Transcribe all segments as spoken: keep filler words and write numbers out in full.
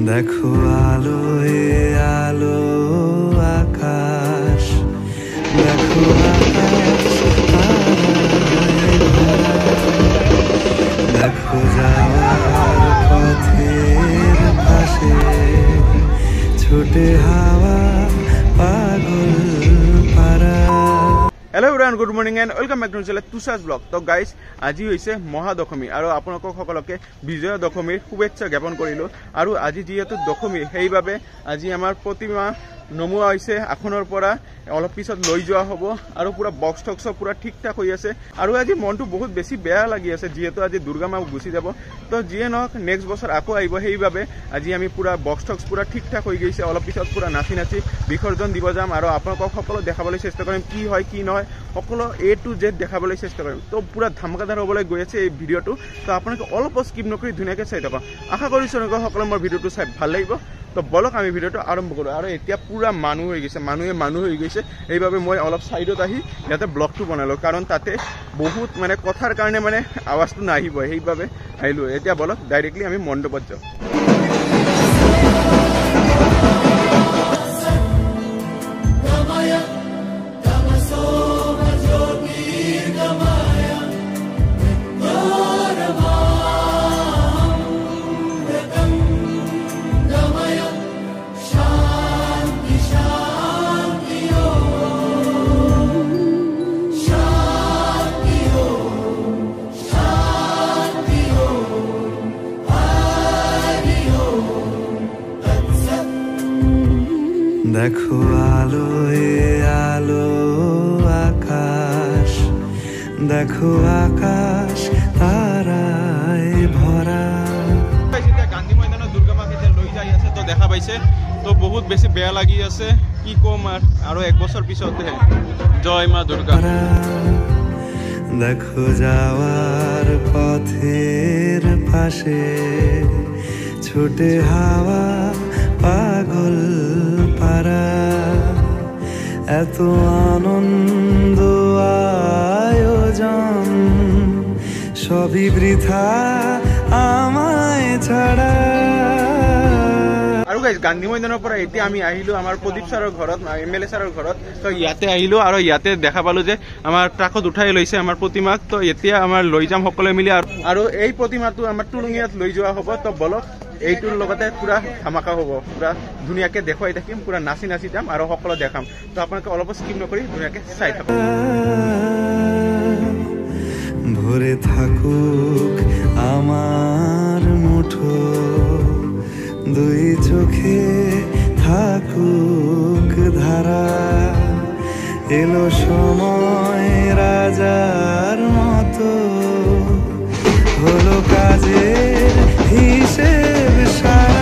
দেখো আলোয় আলো আকাশ, দেখো আকাশ দেখো যাওয়ার পথের পাশে ছোটে হাওয়া পাগল পারা। Hello everyone, good morning and welcome back to channel Tushar blog. तो गाइस আজি হৈছে মহাদশমী আৰু আপোনালোকক সকলোকে বিজয়া দশমীৰ শুভেচ্ছা জ্ঞাপন কৰিলো। আৰু আজি যেহেতু দশমী সেইবাবে আজি আমাৰ প্ৰতিমা নমুৱা হৈছে আসনৰ পৰা অলপ পিছত লৈ যোৱা হ'ব আৰু পুৰা বক্স টক্স পুৰা ঠিক ঠাক হৈ আছে। আৰু আজি মনটো বহুত বেছি বেয়া লাগি আছে যেহেতু আজি দুৰ্গা মা গুচি যাব। তো যিয়ে নহওক নেক্সট বছৰ আকৌ আহিব, সেইবাবে আজি আমি পুৰা বক্স টক্স পুৰা ঠিক ঠাক হৈ গৈছে। অলপ পিছত পুৰা নাচি নাচি বিসৰ্জন দিব যাম আৰু আপোনালোকক সকলো দেখাবলৈ চেষ্টা কৰিম কি হয় কি নহয়, সকলো এ টু জেড দেখাবলৈ চেষ্টা কৰিম। তো পুৰা ধামাকাদাৰ হ'বলৈ গৈ আছে এই ভিডিঅ'টো। তো আপোনালোকে অলপ স্কিপ নকৰি ধুনীয়াকৈ চাই থাকক। আশা কৰিছোঁ এনেকুৱা সকলো মোৰ ভিডিঅ'টো চাই ভাল লাগিব। তো বলক আমি ভিডিঅ'টো আৰম্ভ কৰোঁ। আৰু এতিয়া পুৰা মানুহ হৈ গৈছে, মানুহে মানুহ হৈ গৈছে। সেইবাবে মই অলপ ছাইডত আহি ইয়াতে ব্লগটো বনালোঁ, কাৰণ তাতে বহুত মানে কথাৰ কাৰণে মানে আৱাজটো নাহিব, সেইবাবে আহিলোঁ। এতিয়া বলক ডাইৰেক্টলি আমি মণ্ডপত যাওঁ। দেখো আলোয় আলো আকাশ, দেখো আকাশ তারায় ভরা। গান্ধী ময়দানত দুৰ্গা মাক এতিয়া লৈ যাই আছে, তো দেখা পাইছে। তো বহুত বেছি বেয়া লাগি আছে, কি কম আর আৰু এক বছর পিছতে জয় মা দুর্গা। দেখো যাওয়ার পথের পাশে ছোটে হাওয়া পাগল পারা। এত আনন্দ আয়োজন সবই বৃথা আমায় ছাড়া। আৰু গাইজ গান্ধী ময়দানৰ পৰা এতিয়া আমি আহিলোঁ আমাৰ প্ৰদীপ ছাৰৰ ঘৰত, এম এল এ ছাৰৰ ঘৰত। তো ইয়াতে আহিলোঁ আৰু ইয়াতে দেখা পালোঁ যে আমাৰ ট্ৰাকত উঠাই লৈছে আমাৰ প্ৰতিমাক। তো এতিয়া আমাৰ লৈ যাম সকলোৱে মিলি, আৰু এই প্ৰতিমাটো আমাৰ টুলুঙিয়াত লৈ যোৱা হ'ব। তো বলক এইটোৰ লগতে পুৰা ধামাকা হ'ব, পুৰা ধুনীয়াকৈ দেখুৱাই থাকিম, পুৰা নাচি নাচি যাম আৰু সকলো দেখাম। তো আপোনালোকে অলপ স্কিপ নকৰি ধুনীয়াকৈ চাই থাকক। ভরে থাকুক আমার মুঠো, দুই চোখে থাকুক ধারা। এলো সময় রাজার মতো, হলো কাজের হিসেব সারা।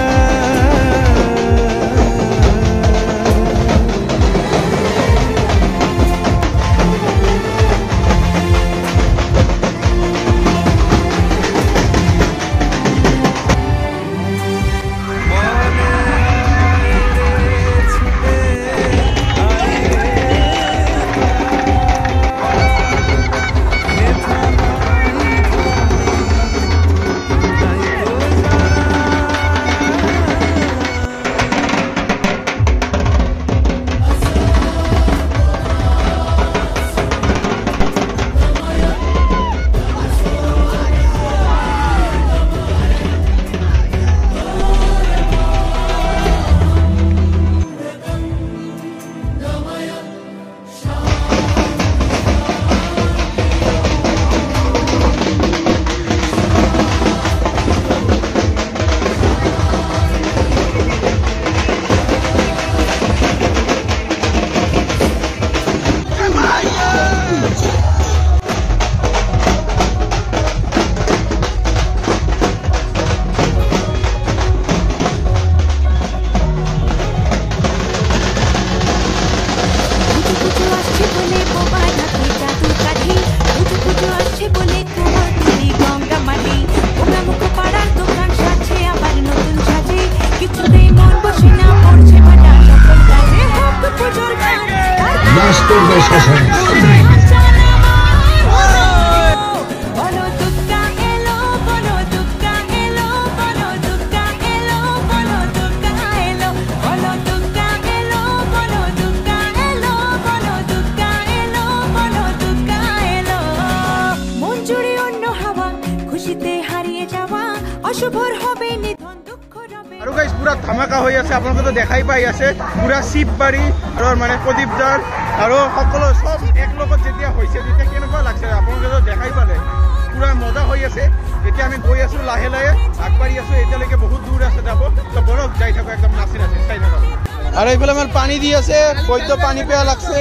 খুশিতে হারিয়ে যাওয়া অশুভর হবে নিধন দুঃখ রবে। আৰু গাইজ পুৰা ধামাকা হৈ আছে, আপোনালোকেতো দেখাই পাই আছে পুৰা শিৱবাৰী আৰু মানে প্ৰদীপদাৰ আৰু সকলো চব এক লগত যেতিয়া হৈছে তেতিয়া কেনেকুৱা লাগছে আপোনালোকেতো দেখাই পালে। পুৰা মজা হৈ আছে। এতিয়া আমি গৈ আছো লাহে লাহে আগবাঢ়ি আছো, এতিয়ালৈকে বহুত দূৰ আছে যাব। তো বলক যাই থাকো, একদম নাচি নাচি চাই থাকো। আৰু এইফালে আমাৰ পানী দি আছে, বৈদ্য পানী পেয়া লাগছে।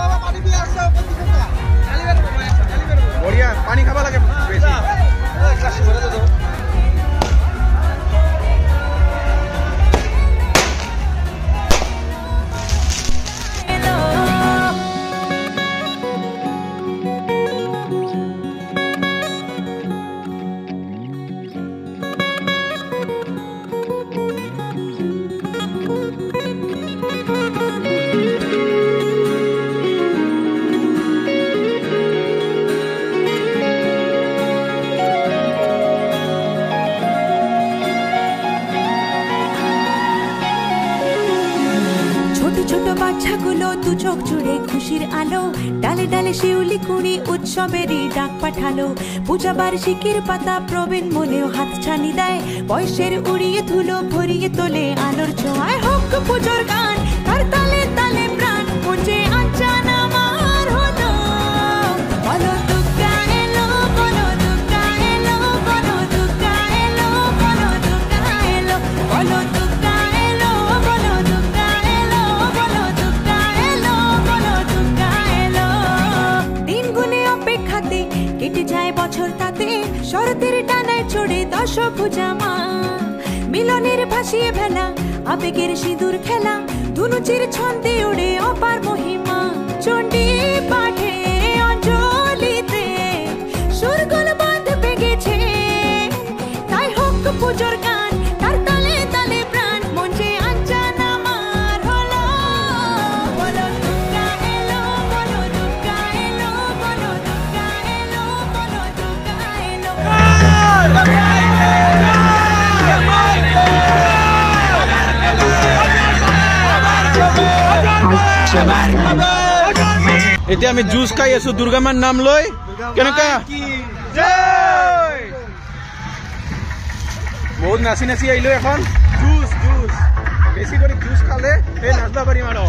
বঢ়িয়া, পানী খাব লাগে বেছি। ছোট বাচ্চাগুলো দু চোখ জুড়ে খুশির আলো, ডালে ডালে শিউলি কুড়ি উৎসবেরই ডাক পাঠালো। পূজা বার্ষিকীর পাতা প্রবীণ মনেও হাত ছানি দেয়, বয়সের উড়িয়ে ধুলো ভরিয়ে তোলে আলোর ছোঁয়ায়। হোক পুজোর গান তার তালে তালে প্রাণ মঞ্চে আঞ্চান আমার হলো। বলো দুর্গা এলো, বলো দুর্গা এলো, বলো দুর্গা এলো, বলো দুর্গা এলো, বলো দুর্গা এলো, বলো দুর্গা এলো, বলো দুর্গা এলো, বলো দুর্গা এলো। দিন গুনে অপেক্ষাতে কেটে যায় বছর তাতে, শরতের ডানায় চড়ে দশভুজা মা। মিলনের ভাসিয়ে ভেলা আবেগের সিঁদুর খেলা, ধুনুচির ছন্দে ওড়ে অপার মহিমা। চণ্ডী পাঠে অঞ্জলিতে সুরগুল বাঁধ বেগেছে, তাই হোক পুজোর গান তার তালে তালে প্রাণ মঞ্চে আঞ্চান আমার হলো। বলো দুর্গা এলো, বলো দুর্গা এলো, বলো দুর্গা এলো, বলো দুর্গা এলো। এতিয়া আমি জুচ খাই আছো দুৰ্গা মাৰ নাম লৈ। কেনেকুৱা বহুত নাচি নাচি আহিলো। এখন জুচ জুচ বেছি কৰি জুচ খালে এই নাচব পাৰিম আৰু।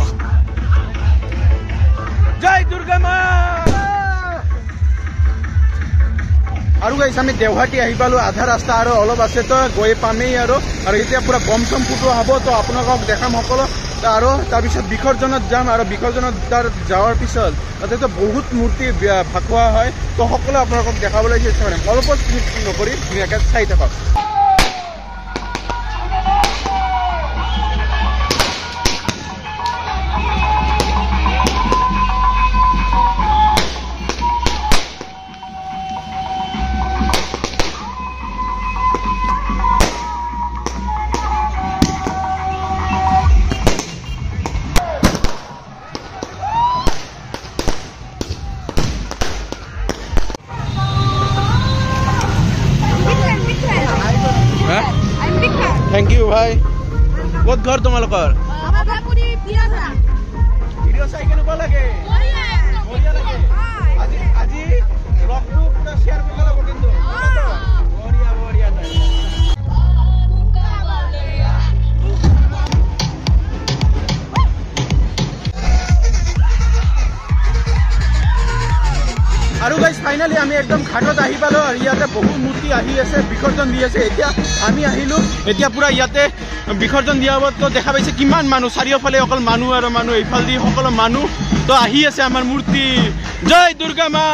জয় দুৰ্গা মা। আৰু গাইছ আমি দেওহাটী আহি পালো, আধা ৰাস্তা আৰু অলপ আছে তো গৈ পামেই আৰু। আৰু এতিয়া পুৰা বম চম ফুটোৱা হ'ব, তো আপোনালোকক দেখাম সকলো। আৰু তাৰপিছত বিসৰ্জনত যাম, আৰু বিসৰ্জনত তাৰ যোৱাৰ পিছত তাতেতো বহুত মূৰ্তি ভাখোৱা হয়, তো সকলো আপোনালোকক দেখাবলৈ চেষ্টা কৰিম। অলপ নকৰি ধুনীয়াকৈ চাই থাকক। থেংক ইউ ভাই। ক'ত ঘৰ তোমালোকৰ? ভিডিঅ' চাই কেনেকুৱা লাগে? বঢ়িয়া লাগে। আজি আজি ব্লগটো পুৰা শ্বেয়াৰ কৰিব লাগিব কিন্তু। বঢ়িয়া বঢ়িয়া। আৰু গাইজ ফাইনেলি আমি একদম ঘাটত আহি পালো, আৰু ইয়াতে বহু মূৰ্তি আহি আছে, বিসৰ্জন দি আছে। এতিয়া আমি আহিলো, এতিয়া পুৰা ইয়াতে বিসৰ্জন দিয়া হ'ব। তো দেখা পাইছে কিমান মানুহ, চাৰিওফালে অকল মানুহ আৰু মানুহ, এইফালে দি সকলো মানুহ তো আহি আছে আমাৰ মূৰ্তি। জয় দুৰ্গা মা।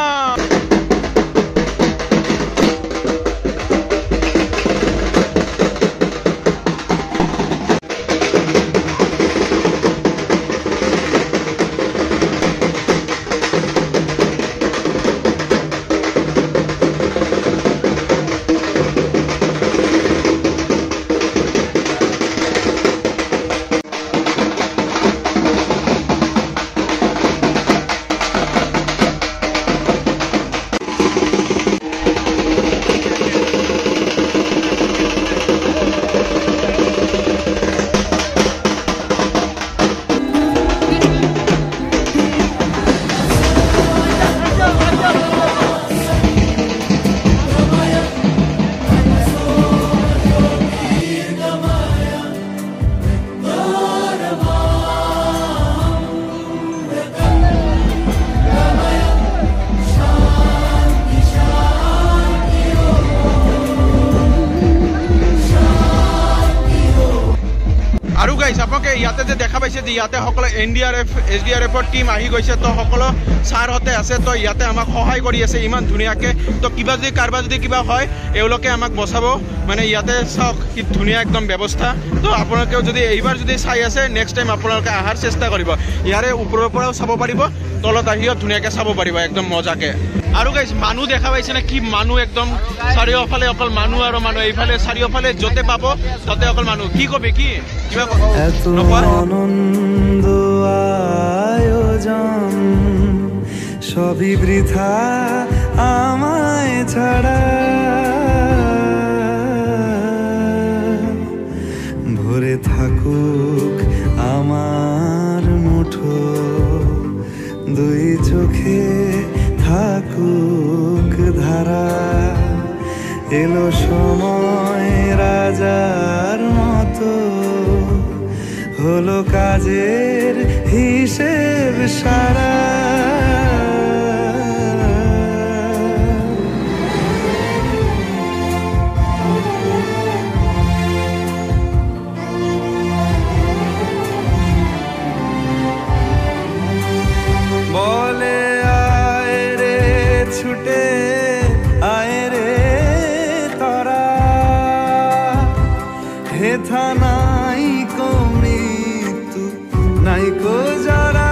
পাইছে যে ইয়াতে সকলো N D R F S D R এফৰ টিম আহি গৈছে তো সকলো ছাৰহঁতে আছে তো ইয়াতে আমাক সহায় কৰি আছে ইমান ধুনীয়াকৈ তো কিবা যদি কাৰোবাৰ যদি কিবা হয় এওঁলোকে আমাক বচাব মানে ইয়াতে চাওক কি ধুনীয়া একদম ব্যৱস্থা তো আপোনালোকেও যদি এইবাৰ যদি চাই আছে নেক্সট টাইম আপোনালোকে অহাৰ চেষ্টা কৰিব ইয়াৰে ওপৰৰ পৰাও চাব পাৰিব তলত আহিও ধুনীয়াকৈ চাব পাৰিব একদম মজাকৈ আৰু গাইজ মানুহ দেখা পাইছে নে কি মানুহ একদম চাৰিওফালে অকল মানুহ আৰু মানুহ এইফালে চাৰিওফালে য'তে পাব ততে অকল মানুহ কি কবি কি কিবা এত আনন্দ আয়োজন সবই বৃথা আমায় ছাড়া ভরে থাকুক আমার মুঠো দুই চোখে থাকুক ধারা এলো সময় রাজার মতো হলো কাজের হিসেব সারা বলে আয় রে ছুটে আয় রে তরা হেথা নাই কো মৃত্যু নাই কো যারা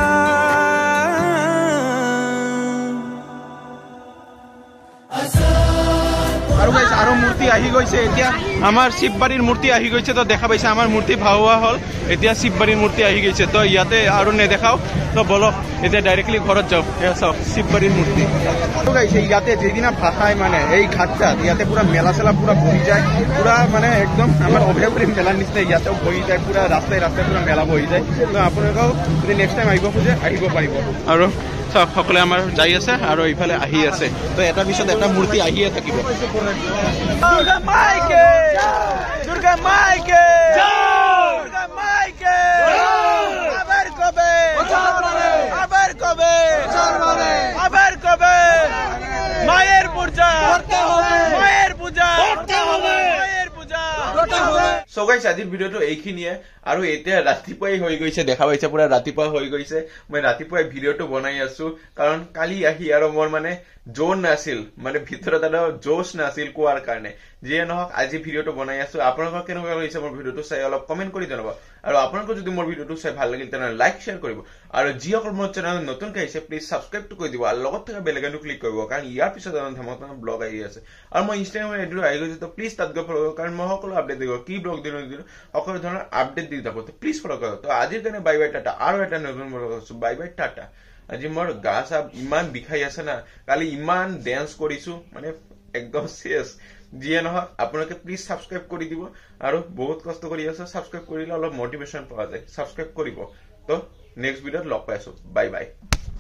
আৰু গাইছ আৰু মূৰ্তি আহি গৈছে এতিয়া আমাৰ শিৱবাৰীৰ মূৰ্তি আহি গৈছে তো দেখা পাইছে আমাৰ মূৰ্তি ভাওয়া হ'ল এতিয়া শিৱবাৰীৰ মূৰ্তি আহি গৈছে তো ইয়াতে আৰু নেদেখাও তো বলক এতিয়া ডাইৰেক্টলি ঘৰত যাওঁ এয়া চাওক শিৱবাৰীৰ মূৰ্তি তো গাইছে ইয়াতে যেদিনা ভাষায় মানে এই ঘাটটাত ইয়াতে পুৰা মেলা চেলা পুৰা বহি যায় পুৰা মানে একদম আমাৰ অভয়াপুৰী মেলাৰ নিচিনা ইয়াতেও বহি যায় পুৰা ৰাস্তাই ৰাস্তাই পুৰা মেলা বহি যায় তো আপোনালোকেও যদি নেক্সট টাইম আহিব খোজে আহিব পাৰিব আৰু চাওক সকলোৱে আমাৰ যাই আছে আৰু ইফালে আহি আছে তো এটা পিছত এটা মূৰ্তি আহিয়ে থাকিব দুৰ্গা মাইকে দুৰ্গা মাইকে দুৰ্গা মাইকে আবার কবে আবার কবে আবার কবে মায়ের পূজা মায়ের পূজা মায়ের পূজা সো গাইস আজিৰ ভিডিওটো এইখিনিয়ে আৰু এতিয়া ৰাতিপুৱাই হৈ গৈছে দেখা পাইছে পুৰা ৰাতিপুৱা হৈ গৈছে মই ৰাতিপুৱাই ভিডিওটো বনাই আছো কাৰণ কালি আহি আৰু মোৰ মানে জোৰ নাছিল মানে ভিতৰত এটা জোশ নাছিল কোৱাৰ কাৰণে যিয়ে নহওক আজি ভিডিওটো বনাই আছো আপোনালোকৰ কেনেকুৱা লাগিছে মোৰ ভিডিওটো চাই অলপ কমেন্ট কৰি জনাব আৰু আপোনালোকৰ যদি মোৰ ভিডিওটো চাই ভাল লাগিল তেনে লাইক শেয়াৰ কৰিব আৰু যিসকল মোৰ চেনেল নতুনকৈ আহিছে প্লিজ সাবস্ক্ৰাইব কৰি দিব আৰু লগত থকা বেল আইকনটো ক্লিক কৰিব কাৰণ ইয়াৰ পিছত ধমকনা ব্লগ আহি আছে আৰু মই ইনষ্টাগ্ৰামত এডিটো আহি গৈছে তো প্লিজ তাত গৈ ফলো কৰিব কাৰণ মই সকলো আপডেট দিব কি ব্লগ দিনো দিনো সকলো ধৰণৰ আপডেট দি থাকো তো প্লিজ ফলো কৰক তো আজিৰ কাৰণে বাই বাই টাটা আৰু এটা নতুন ব্লগ আছো বাই বাই টাটা আজি মোৰ গা চা ইমান বিষাই আছে না কালি ইমান ডেন্স কৰিছো মানে একদম শেষ যিয়ে নহওক আপোনালোকে প্লিজ সাবস্ক্ৰাইব কৰি দিব আৰু বহুত কষ্ট কৰি আছে সাবস্ক্ৰাইব কৰিলে অলপ মোটিভেশ্যন পোৱা যায় সাবস্ক্ৰাইব কৰিব তো নেক্সট ভিডিওত লগ পাই আছো বাই বাই